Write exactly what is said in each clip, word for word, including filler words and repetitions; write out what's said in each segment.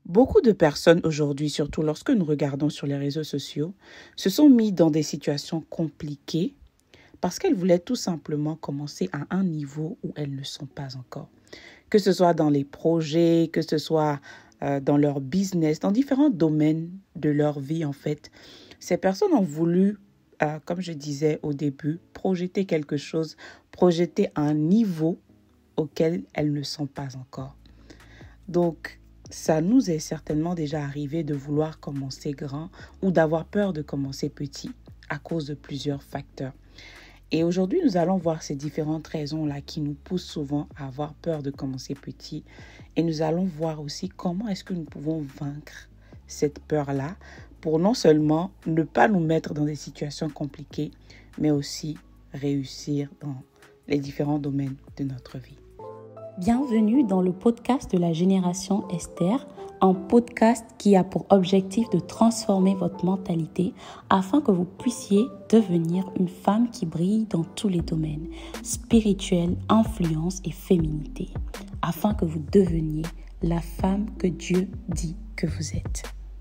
Beaucoup de personnes aujourd'hui, surtout lorsque nous regardons sur les réseaux sociaux, se sont mis dans des situations compliquées parce qu'elles voulaient tout simplement commencer à un niveau où elles ne sont pas encore. Que ce soit dans les projets, que ce soit euh, dans leur business, dans différents domaines de leur vie en fait. Ces personnes ont voulu, euh, comme je disais au début, projeter quelque chose, projeter un niveau auquel elles ne sont pas encore. Donc, ça nous est certainement déjà arrivé de vouloir commencer grand ou d'avoir peur de commencer petit à cause de plusieurs facteurs. Et aujourd'hui, nous allons voir ces différentes raisons-là qui nous poussent souvent à avoir peur de commencer petit. Et nous allons voir aussi comment est-ce que nous pouvons vaincre cette peur-là pour non seulement ne pas nous mettre dans des situations compliquées, mais aussi réussir dans les différents domaines de notre vie. Bienvenue dans le podcast de la génération Esther, un podcast qui a pour objectif de transformer votre mentalité afin que vous puissiez devenir une femme qui brille dans tous les domaines, spirituel, influence et féminité, afin que vous deveniez la femme que Dieu dit que vous êtes.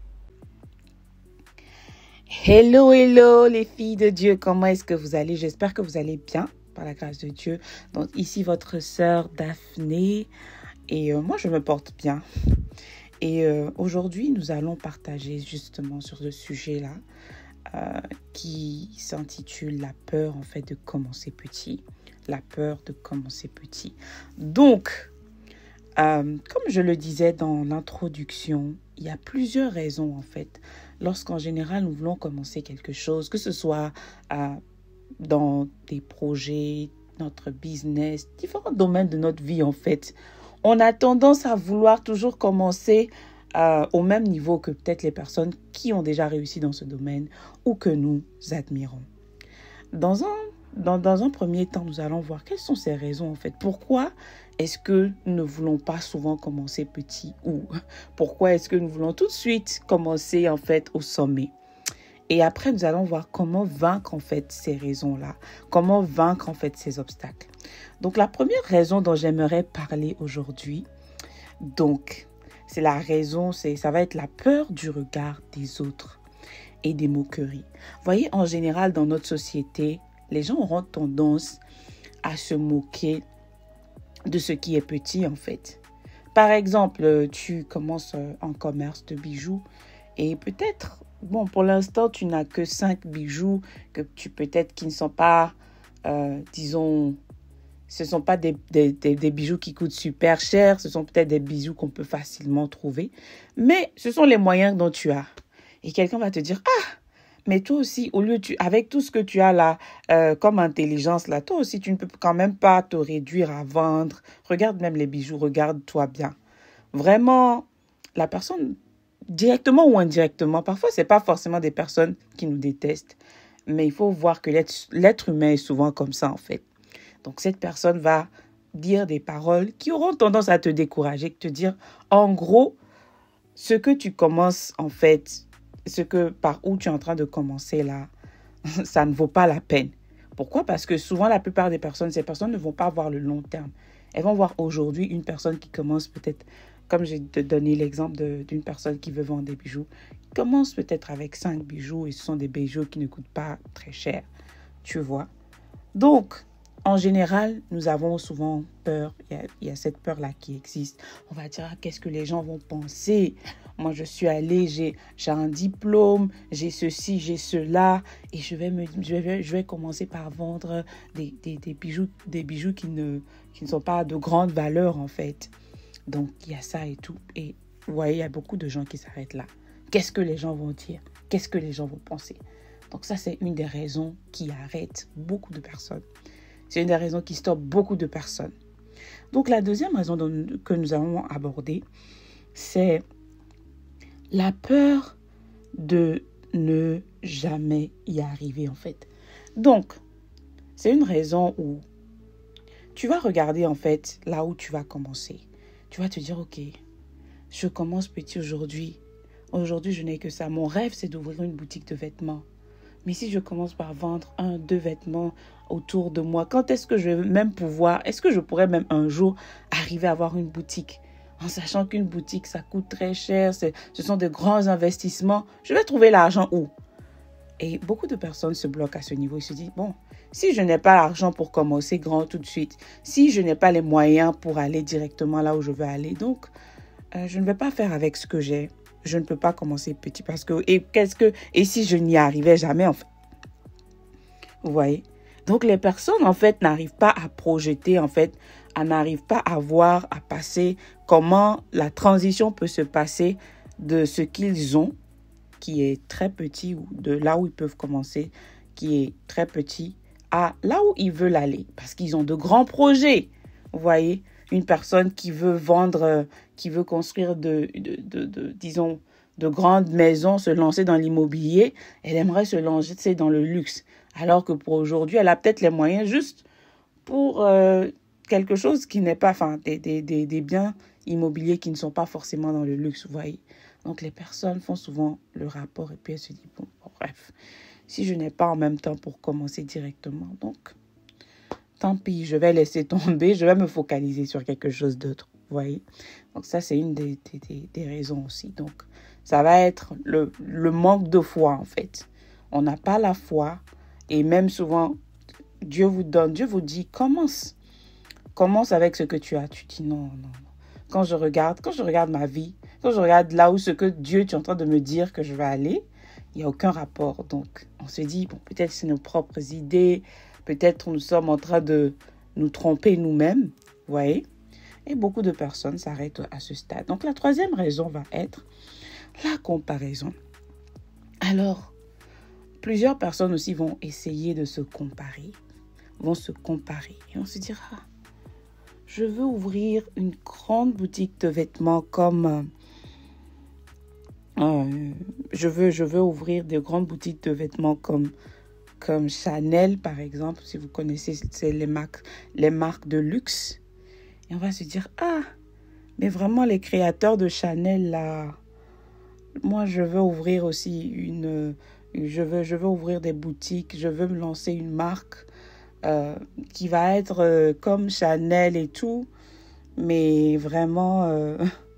Hello, hello les filles de Dieu, comment est-ce que vous allez? J'espère que vous allez bien. Par la grâce de Dieu. Donc ici votre sœur Daphné et euh, moi je me porte bien. Et euh, aujourd'hui nous allons partager justement sur ce sujet-là euh, qui s'intitule la peur en fait de commencer petit. La peur de commencer petit. Donc euh, comme je le disais dans l'introduction, il y a plusieurs raisons en fait. Lorsqu'en général nous voulons commencer quelque chose, que ce soit à dans des projets, notre business, différents domaines de notre vie en fait. On a tendance à vouloir toujours commencer euh, au même niveau que peut-être les personnes qui ont déjà réussi dans ce domaine ou que nous admirons. Dans un, dans, dans un premier temps, nous allons voir quelles sont ces raisons en fait. Pourquoi est-ce que nous ne voulons pas souvent commencer petit ou pourquoi est-ce que nous voulons tout de suite commencer en fait au sommet? Et après, nous allons voir comment vaincre en fait ces raisons-là, comment vaincre en fait ces obstacles. Donc, la première raison dont j'aimerais parler aujourd'hui, donc, c'est la raison, c'est, ça va être la peur du regard des autres et des moqueries. Vous voyez, en général, dans notre société, les gens auront tendance à se moquer de ce qui est petit en fait. Par exemple, tu commences un commerce de bijoux et peut-être... Bon, pour l'instant, tu n'as que cinq bijoux que tu peut-être qui ne sont pas, euh, disons, ce ne sont pas des, des, des, des bijoux qui coûtent super cher. Ce sont peut-être des bijoux qu'on peut facilement trouver. Mais ce sont les moyens dont tu as. Et quelqu'un va te dire, ah, mais toi aussi, au lieu tu, avec tout ce que tu as là, euh, comme intelligence là, toi aussi, tu ne peux quand même pas te réduire à vendre. Regarde même les bijoux, regarde-toi bien. Vraiment, la personne... directement ou indirectement, parfois ce n'est pas forcément des personnes qui nous détestent, mais il faut voir que l'être, l'être humain est souvent comme ça en fait. Donc cette personne va dire des paroles qui auront tendance à te décourager, te dire en gros, ce que tu commences en fait, ce que par où tu es en train de commencer là, ça ne vaut pas la peine. Pourquoi? Parce que souvent la plupart des personnes, ces personnes ne vont pas voir le long terme. Elles vont voir aujourd'hui une personne qui commence peut-être, comme j'ai donné l'exemple de, d'une personne qui veut vendre des bijoux, qui commence peut-être avec cinq bijoux et ce sont des bijoux qui ne coûtent pas très cher, tu vois. Donc, en général, nous avons souvent peur, il y a, il y a cette peur-là qui existe. On va dire, ah, qu'est-ce que les gens vont penser? Moi, je suis allée, j'ai, j'ai un diplôme, j'ai ceci, j'ai cela et je vais, me, je vais, je vais commencer par vendre des, des, des bijoux, des bijoux qui ne, qui ne sont pas de grande valeur en fait. Donc, il y a ça et tout. Et vous voyez, il y a beaucoup de gens qui s'arrêtent là. Qu'est-ce que les gens vont dire? Qu'est-ce que les gens vont penser? Donc, ça, c'est une des raisons qui arrête beaucoup de personnes. C'est une des raisons qui stoppe beaucoup de personnes. Donc, la deuxième raison dont, que nous allons aborder, c'est la peur de ne jamais y arriver, en fait. Donc, c'est une raison où tu vas regarder, en fait, là où tu vas commencer. Tu vas te dire, ok, je commence petit aujourd'hui. Aujourd'hui, je n'ai que ça. Mon rêve, c'est d'ouvrir une boutique de vêtements. Mais si je commence par vendre un, deux vêtements autour de moi, quand est-ce que je vais même pouvoir, est-ce que je pourrais même un jour arriver à avoir une boutique? en sachant qu'une boutique, ça coûte très cher, c'est, ce sont de grands investissements. Je vais trouver l'argent où? Et beaucoup de personnes se bloquent à ce niveau. Ils se disent, bon, si je n'ai pas l'argent pour commencer grand tout de suite, si je n'ai pas les moyens pour aller directement là où je veux aller, donc euh, je ne vais pas faire avec ce que j'ai. Je ne peux pas commencer petit parce que, et qu'est-ce que, et si je n'y arrivais jamais, en fait. Vous voyez? Donc, les personnes, en fait, n'arrivent pas à projeter, en fait, elles n'arrivent pas à voir, à passer comment la transition peut se passer de ce qu'ils ont, qui est très petit, ou de là où ils peuvent commencer, qui est très petit, à là où ils veulent aller. Parce qu'ils ont de grands projets. Vous voyez, une personne qui veut vendre, qui veut construire de, de, de, de disons, de grandes maisons, se lancer dans l'immobilier, elle aimerait se lancer dans le luxe. Alors que pour aujourd'hui, elle a peut-être les moyens juste pour euh, quelque chose qui n'est pas, enfin, des, des, des, des biens immobiliers qui ne sont pas forcément dans le luxe, vous voyez. Donc, les personnes font souvent le rapport et puis elles se disent, bon, bon bref, si je n'ai pas en même temps pour commencer directement, donc, tant pis, je vais laisser tomber, je vais me focaliser sur quelque chose d'autre, vous voyez. Donc, ça, c'est une des, des, des, des raisons aussi. Donc, ça va être le, le manque de foi, en fait. On n'a pas la foi et même souvent, Dieu vous donne, Dieu vous dit, commence. Commence avec ce que tu as. Tu dis, non, non, non. Quand je regarde, quand je regarde ma vie, quand je regarde là où ce que Dieu est en train de me dire que je vais aller, il n'y a aucun rapport. Donc, on se dit, bon, peut-être c'est nos propres idées, peut-être nous sommes en train de nous tromper nous-mêmes, vous voyez. Et beaucoup de personnes s'arrêtent à ce stade. Donc, la troisième raison va être la comparaison. Alors, plusieurs personnes aussi vont essayer de se comparer, vont se comparer. Et on se dira, je veux ouvrir une grande boutique de vêtements comme... Euh, je, veux, je veux ouvrir de grandes boutiques de vêtements comme, comme Chanel, par exemple. Si vous connaissez, c'est les marques, les marques de luxe. Et on va se dire, ah, mais vraiment les créateurs de Chanel, là, moi, je veux ouvrir aussi une... Je veux, je veux ouvrir des boutiques, je veux me lancer une marque euh, qui va être euh, comme Chanel et tout. Mais vraiment... Euh,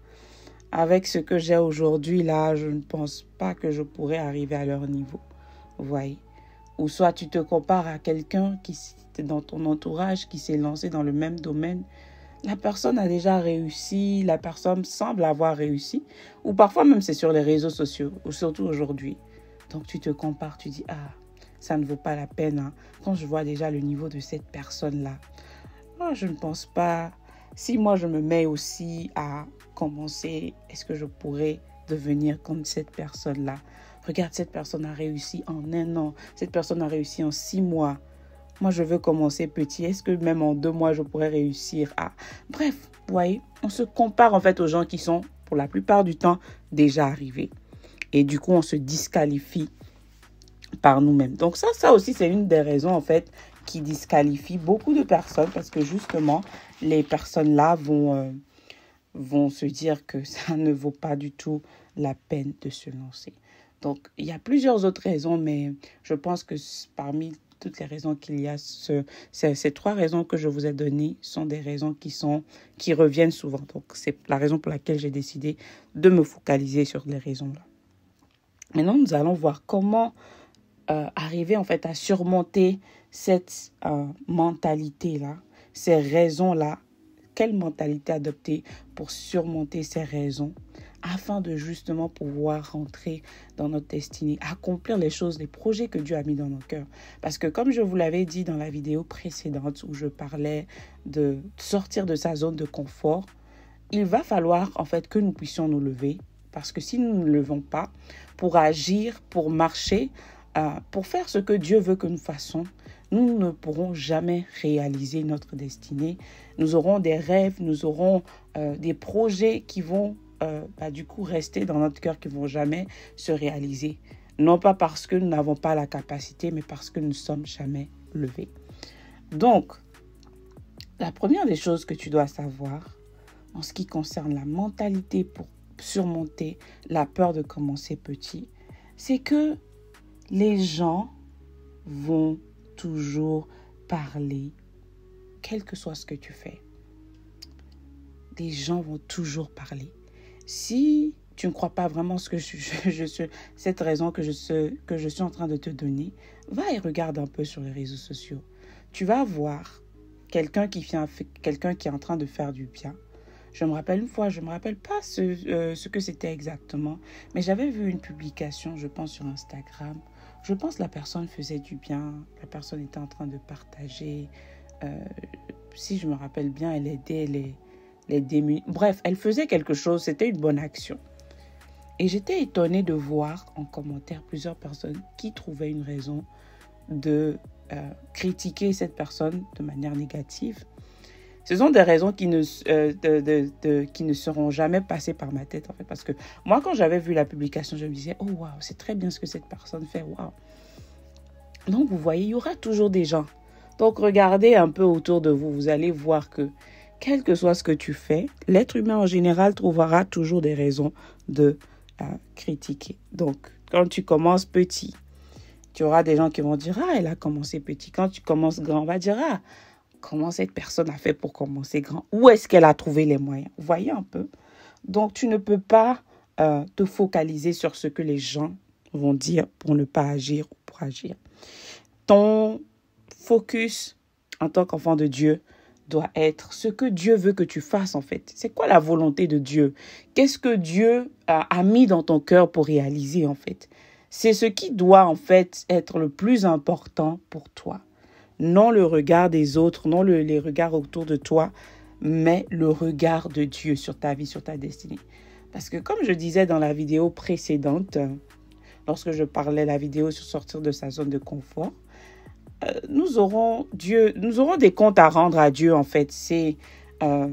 avec ce que j'ai aujourd'hui, là, je ne pense pas que je pourrais arriver à leur niveau. Vous voyez? Ou soit tu te compares à quelqu'un qui est dans ton entourage, qui s'est lancé dans le même domaine. La personne a déjà réussi, la personne semble avoir réussi. Ou parfois même c'est sur les réseaux sociaux, ou surtout aujourd'hui. Donc tu te compares, tu dis, ah, ça ne vaut pas la peine. Hein. Quand je vois déjà le niveau de cette personne-là, oh, je ne pense pas... Si moi, je me mets aussi à commencer, est-ce que je pourrais devenir comme cette personne-là? Regarde, cette personne a réussi en un an. Cette personne a réussi en six mois. Moi, je veux commencer petit. Est-ce que même en deux mois, je pourrais réussir à... Bref, vous voyez, on se compare en fait aux gens qui sont, pour la plupart du temps, déjà arrivés. Et du coup, on se disqualifie par nous-mêmes. Donc ça, ça aussi, c'est une des raisons en fait qui disqualifie beaucoup de personnes parce que justement, les personnes-là vont, euh, vont se dire que ça ne vaut pas du tout la peine de se lancer. Donc, il y a plusieurs autres raisons, mais je pense que parmi toutes les raisons qu'il y a, ce, ces, ces trois raisons que je vous ai données sont des raisons qui, sont, qui reviennent souvent. Donc, c'est la raison pour laquelle j'ai décidé de me focaliser sur les raisons-là. Maintenant, nous allons voir comment euh, arriver en fait à surmonter cette euh, mentalité-là, ces raisons-là. Quelle mentalité adopter pour surmonter ces raisons afin de justement pouvoir rentrer dans notre destinée, accomplir les choses, les projets que Dieu a mis dans nos cœurs. Parce que comme je vous l'avais dit dans la vidéo précédente où je parlais de sortir de sa zone de confort, il va falloir en fait que nous puissions nous lever. Parce que si nous ne nous levons pas pour agir, pour marcher, euh, pour faire ce que Dieu veut que nous fassions, nous ne pourrons jamais réaliser notre destinée. Nous aurons des rêves, nous aurons euh, des projets qui vont euh, bah, du coup rester dans notre cœur, qui ne vont jamais se réaliser. Non pas parce que nous n'avons pas la capacité, mais parce que nous ne sommes jamais levés. Donc, la première des choses que tu dois savoir en ce qui concerne la mentalité pour surmonter la peur de commencer petit, c'est que les gens vont toujours parler, quel que soit ce que tu fais. des gens vont toujours parler. Si tu ne crois pas vraiment ce que je, je, je suis, cette raison que je, que je suis en train de te donner, va et regarde un peu sur les réseaux sociaux. Tu vas voir quelqu'un qui, vient, quelqu'un qui est en train de faire du bien. Je me rappelle une fois, je ne me rappelle pas ce, euh, ce que c'était exactement, mais j'avais vu une publication, je pense sur Instagram. Je pense que la personne faisait du bien, la personne était en train de partager. Euh, si je me rappelle bien, elle aidait les, les démunis. Bref, elle faisait quelque chose, c'était une bonne action. Et j'étais étonnée de voir en commentaire plusieurs personnes qui trouvaient une raison de euh, critiquer cette personne de manière négative. Ce sont des raisons qui ne, euh, de, de, de, qui ne seront jamais passées par ma tête, en fait. Parce que moi, quand j'avais vu la publication, je me disais, oh, waouh, c'est très bien ce que cette personne fait, waouh. Donc, vous voyez, il y aura toujours des gens. Donc, regardez un peu autour de vous. Vous allez voir que, quel que soit ce que tu fais, l'être humain en général trouvera toujours des raisons de euh, critiquer. Donc, quand tu commences petit, tu auras des gens qui vont dire, ah, elle a commencé petit. Quand tu commences grand, on va dire, ah, comment cette personne a fait pour commencer grand? Où est-ce qu'elle a trouvé les moyens? Vous voyez un peu? Donc, tu ne peux pas euh, te focaliser sur ce que les gens vont dire pour ne pas agir ou pour agir. Ton focus en tant qu'enfant de Dieu doit être ce que Dieu veut que tu fasses en fait. C'est quoi la volonté de Dieu? Qu'est-ce que Dieu a, a mis dans ton cœur pour réaliser en fait? C'est ce qui doit en fait être le plus important pour toi. Non le regard des autres, non le, les regards autour de toi, mais le regard de Dieu sur ta vie, sur ta destinée. Parce que comme je disais dans la vidéo précédente, lorsque je parlais de la vidéo sur sortir de sa zone de confort, euh, nous aurons Dieu, nous aurons des comptes à rendre à Dieu en fait. C'est euh,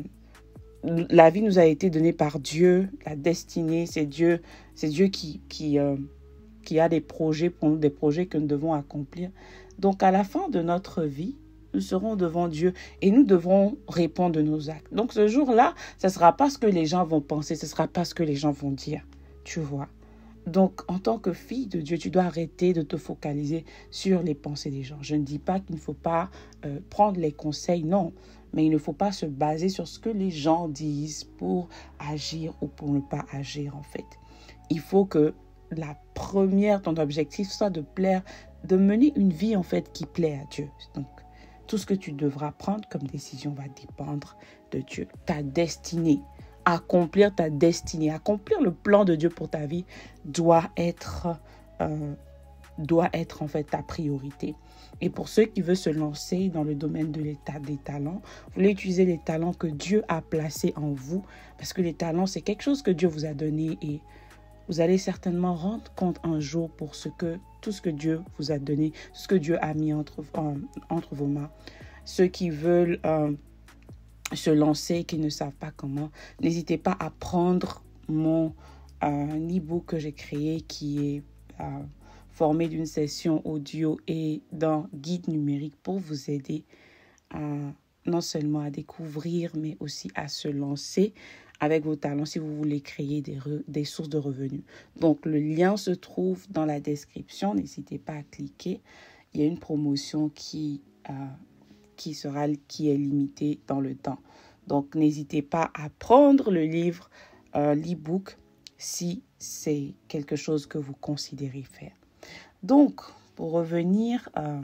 la vie nous a été donnée par Dieu, la destinée, c'est Dieu, c'est Dieu qui qui euh, qui a des projets pour nous, des projets que nous devons accomplir. Donc, à la fin de notre vie, nous serons devant Dieu et nous devrons répondre de nos actes. Donc, ce jour-là, ce ne sera pas ce que les gens vont penser, ce ne sera pas ce que les gens vont dire, tu vois. Donc, en tant que fille de Dieu, tu dois arrêter de te focaliser sur les pensées des gens. Je ne dis pas qu'il ne faut pas euh, prendre les conseils, non. Mais il ne faut pas se baser sur ce que les gens disent pour agir ou pour ne pas agir, en fait. Il faut que la première, ton objectif soit de plaire, de mener une vie en fait qui plaît à Dieu. Donc, tout ce que tu devras prendre comme décision va dépendre de Dieu. Ta destinée, accomplir ta destinée, accomplir le plan de Dieu pour ta vie doit être, euh, doit être en fait ta priorité. Et pour ceux qui veulent se lancer dans le domaine de l'état des talents, vous voulez utiliser les talents que Dieu a placés en vous, parce que les talents, c'est quelque chose que Dieu vous a donné et vous allez certainement rendre compte un jour pour ce que, tout ce que Dieu vous a donné, ce que Dieu a mis entre, euh, entre vos mains. Ceux qui veulent euh, se lancer, qui ne savent pas comment, n'hésitez pas à prendre mon euh, e-book que j'ai créé qui est euh, formé d'une session audio et d'un guide numérique pour vous aider à, non seulement à découvrir, mais aussi à se lancer avec vos talents si vous voulez créer des, re, des sources de revenus. Donc, le lien se trouve dans la description. N'hésitez pas à cliquer. Il y a une promotion qui, euh, qui, sera, qui est limitée dans le temps. Donc, n'hésitez pas à prendre le livre, euh, l'e-book, si c'est quelque chose que vous considérez faire. Donc, pour revenir euh,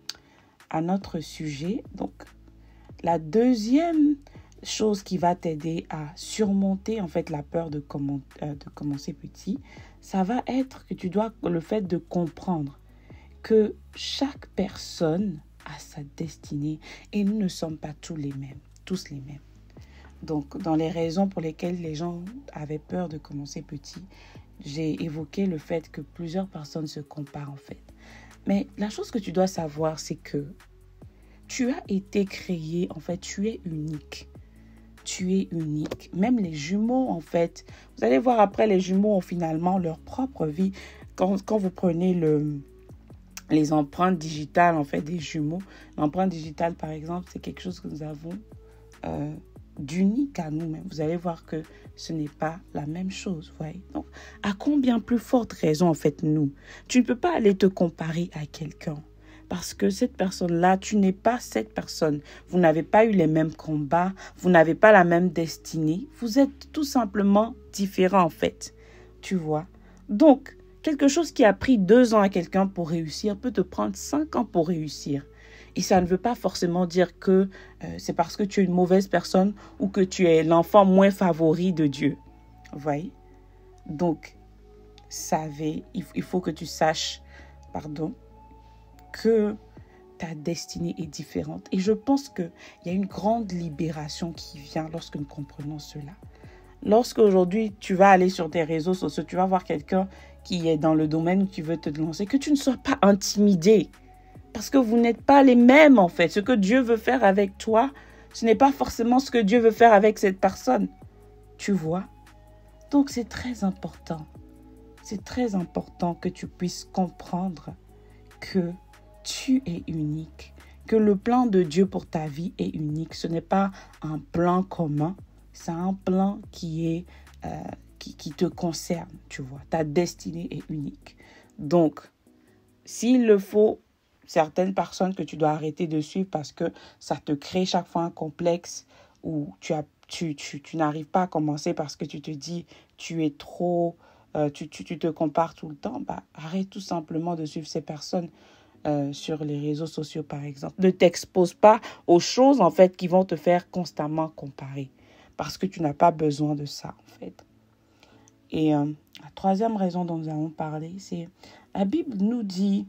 à notre sujet, donc, la deuxième chose qui va t'aider à surmonter en fait la peur de, comment, euh, de commencer petit, ça va être que tu dois le fait de comprendre que chaque personne a sa destinée et nous ne sommes pas tous les mêmes, tous les mêmes. Donc, dans les raisons pour lesquelles les gens avaient peur de commencer petit, j'ai évoqué le fait que plusieurs personnes se comparent en fait. Mais la chose que tu dois savoir, c'est que tu as été créé, en fait, tu es unique. Tu es unique. Même les jumeaux, en fait, vous allez voir après, les jumeaux ont finalement leur propre vie. Quand, quand vous prenez le, les empreintes digitales, en fait, des jumeaux, l'empreinte digitale, par exemple, c'est quelque chose que nous avons euh, d'unique à nous-mêmes. Vous allez voir que ce n'est pas la même chose, vous voyez. Donc, à combien plus forte raison, en fait, nous, tu ne peux pas aller te comparer à quelqu'un. Parce que cette personne-là, tu n'es pas cette personne. Vous n'avez pas eu les mêmes combats, vous n'avez pas la même destinée. Vous êtes tout simplement différents en fait. Tu vois? Donc, quelque chose qui a pris deux ans à quelqu'un pour réussir peut te prendre cinq ans pour réussir. Et ça ne veut pas forcément dire que euh, c'est parce que tu es une mauvaise personne ou que tu es l'enfant moins favori de Dieu. Vous voyez? Donc, savez, il faut que tu saches, pardon, que ta destinée est différente. Et je pense qu'il y a une grande libération qui vient lorsque nous comprenons cela. Lorsque aujourd'hui, tu vas aller sur tes réseaux sociaux, tu vas voir quelqu'un qui est dans le domaine où tu veux te lancer, que tu ne sois pas intimidé. Parce que vous n'êtes pas les mêmes en fait. Ce que Dieu veut faire avec toi, ce n'est pas forcément ce que Dieu veut faire avec cette personne. Tu vois? Donc c'est très important. C'est très important que tu puisses comprendre que tu es unique. Que le plan de Dieu pour ta vie est unique. Ce n'est pas un plan commun. C'est un plan qui est euh, qui, qui te concerne. Tu vois? Ta destinée est unique. Donc, s'il le faut, certaines personnes que tu dois arrêter de suivre parce que ça te crée chaque fois un complexe ou tu, as, tu, tu, tu n'arrives pas à commencer parce que tu te dis tu es trop, euh, tu, tu, tu te compares tout le temps, bah, arrête tout simplement de suivre ces personnes euh, sur les réseaux sociaux par exemple. Ne t'expose pas aux choses en fait qui vont te faire constamment comparer parce que tu n'as pas besoin de ça en fait. Et euh, la troisième raison dont nous allons parler, c'est la Bible nous dit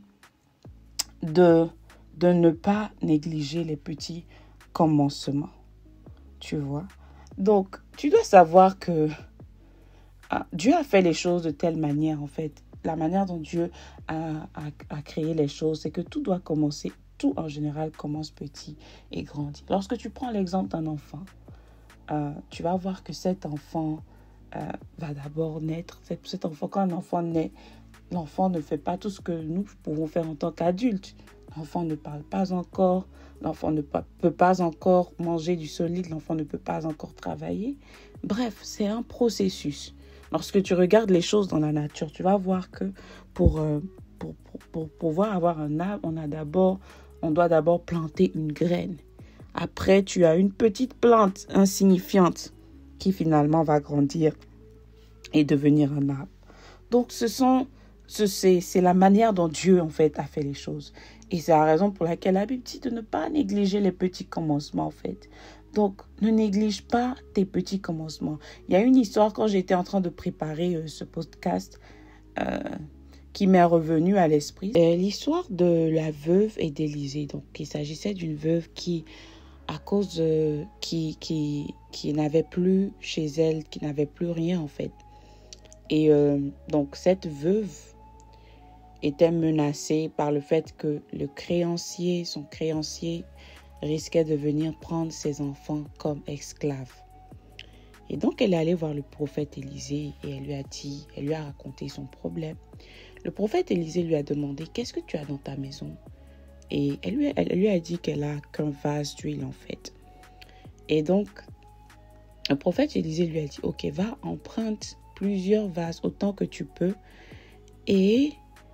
De, de ne pas négliger les petits commencements. Tu vois? Donc, tu dois savoir que ah, Dieu a fait les choses de telle manière, en fait. La manière dont Dieu a, a, a créé les choses, c'est que tout doit commencer, tout en général commence petit et grandit. Lorsque tu prends l'exemple d'un enfant, euh, tu vas voir que cet enfant euh, va d'abord naître. Cet, cet enfant, quand un enfant naît, l'enfant ne fait pas tout ce que nous pouvons faire en tant qu'adultes. L'enfant ne parle pas encore, l'enfant ne peut pas encore manger du solide, l'enfant ne peut pas encore travailler. Bref, c'est un processus. Lorsque tu regardes les choses dans la nature, tu vas voir que pour, euh, pour, pour, pour pouvoir avoir un arbre, on a d'abord, on doit d'abord planter une graine. Après, tu as une petite plante insignifiante qui finalement va grandir et devenir un arbre. Donc, ce sont C'est, c'est la manière dont Dieu, en fait, a fait les choses. Et c'est la raison pour laquelle la Bible dit de ne pas négliger les petits commencements, en fait. Donc, ne néglige pas tes petits commencements. Il y a une histoire, quand j'étais en train de préparer euh, ce podcast, euh, qui m'est revenue à l'esprit. C'est l'histoire de la veuve et d'Élisée. Donc, il s'agissait d'une veuve qui, à cause de... qui, qui, qui n'avait plus chez elle, qui n'avait plus rien, en fait. Et euh, donc, cette veuve était menacée par le fait que le créancier, son créancier, risquait de venir prendre ses enfants comme esclaves. Et donc, elle est allée voir le prophète Élisée et elle lui a dit, elle lui a raconté son problème. Le prophète Élisée lui a demandé, qu'est-ce que tu as dans ta maison? Et elle lui, elle lui a dit qu'elle a qu'un vase d'huile en fait. Et donc, le prophète Élisée lui a dit, ok, va, emprunte plusieurs vases autant que tu peux et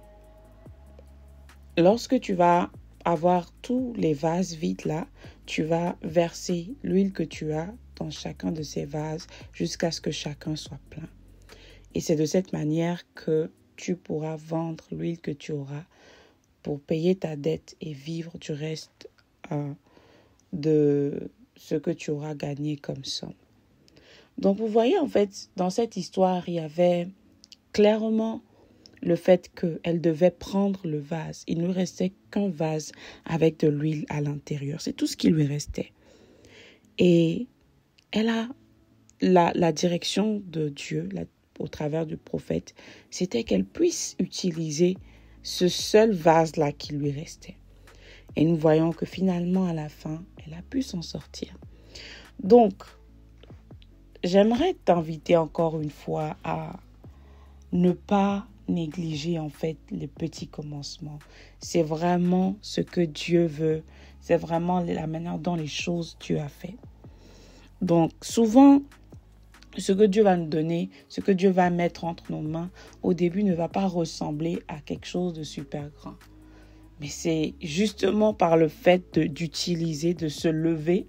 lorsque tu vas avoir tous les vases vides là, tu vas verser l'huile que tu as dans chacun de ces vases jusqu'à ce que chacun soit plein. Et c'est de cette manière que tu pourras vendre l'huile que tu auras pour payer ta dette et vivre du reste euh, de ce que tu auras gagné comme somme. Donc vous voyez en fait, dans cette histoire, il y avait clairement le fait qu'elle devait prendre le vase. Il ne lui restait qu'un vase avec de l'huile à l'intérieur. C'est tout ce qui lui restait. Et elle a la, la direction de Dieu la, au travers du prophète, c'était qu'elle puisse utiliser ce seul vase-là qui lui restait. Et nous voyons que finalement, à la fin, elle a pu s'en sortir. Donc, j'aimerais t'inviter encore une fois à ne pas négliger en fait les petits commencements. C'est vraiment ce que Dieu veut. C'est vraiment la manière dont les choses Dieu a fait. Donc souvent, ce que Dieu va nous donner, ce que Dieu va mettre entre nos mains, au début ne va pas ressembler à quelque chose de super grand. Mais c'est justement par le fait de, d'utiliser, de se lever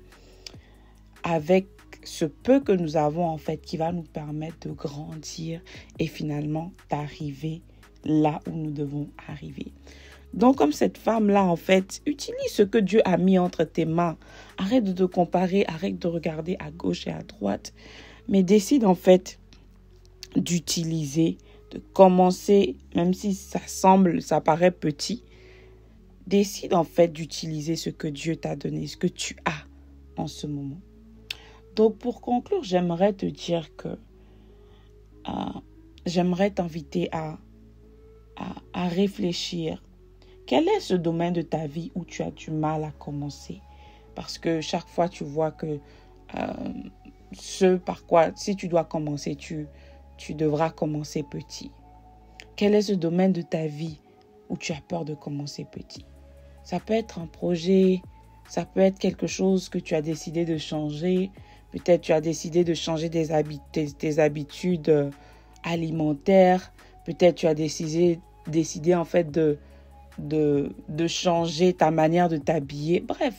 avec ce peu que nous avons en fait qui va nous permettre de grandir et finalement d'arriver là où nous devons arriver. Donc comme cette femme-là en fait, utilise ce que Dieu a mis entre tes mains. Arrête de te comparer, arrête de regarder à gauche et à droite, mais décide en fait d'utiliser, de commencer, même si ça semble, ça paraît petit, décide en fait d'utiliser ce que Dieu t'a donné, ce que tu as en ce moment. Donc pour conclure, j'aimerais te dire que euh, j'aimerais t'inviter à, à, à réfléchir. Quel est ce domaine de ta vie où tu as du mal à commencer? Parce que chaque fois tu vois que euh, ce par quoi, si tu dois commencer, tu, tu devras commencer petit. Quel est ce domaine de ta vie où tu as peur de commencer petit? Ça peut être un projet, ça peut être quelque chose que tu as décidé de changer. Peut-être tu as décidé de changer des habit- tes, tes habitudes alimentaires. Peut-être tu as décidé, décidé en fait de, de, de changer ta manière de t'habiller. Bref,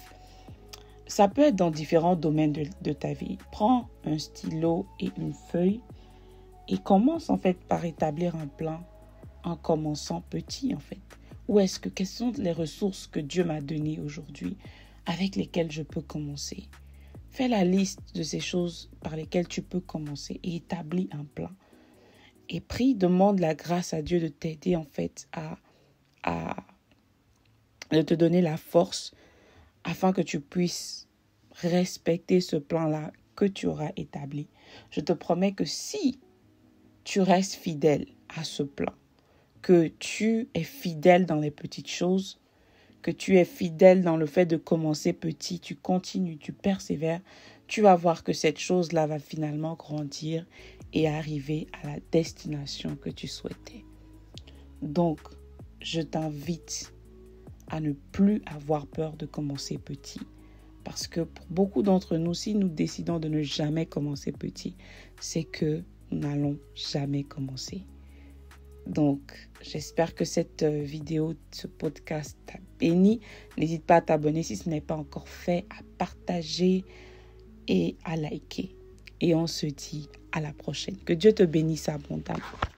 ça peut être dans différents domaines de, de ta vie. Prends un stylo et une feuille et commence en fait par établir un plan en commençant petit en fait. Où est-ce que, quelles sont les ressources que Dieu m'a données aujourd'hui avec lesquelles je peux commencer? Fais la liste de ces choses par lesquelles tu peux commencer et établis un plan. Et prie, demande la grâce à Dieu de t'aider en fait à, à de te donner la force afin que tu puisses respecter ce plan-là que tu auras établi. Je te promets que si tu restes fidèle à ce plan, que tu es fidèle dans les petites choses, que tu es fidèle dans le fait de commencer petit, tu continues, tu persévères, tu vas voir que cette chose-là va finalement grandir et arriver à la destination que tu souhaitais. Donc, je t'invite à ne plus avoir peur de commencer petit. Parce que pour beaucoup d'entre nous, si nous décidons de ne jamais commencer petit, c'est que nous n'allons jamais commencer. Donc, j'espère que cette vidéo, ce podcast t'a béni. N'hésite pas à t'abonner si ce n'est pas encore fait, à partager et à liker. Et on se dit à la prochaine. Que Dieu te bénisse abondamment.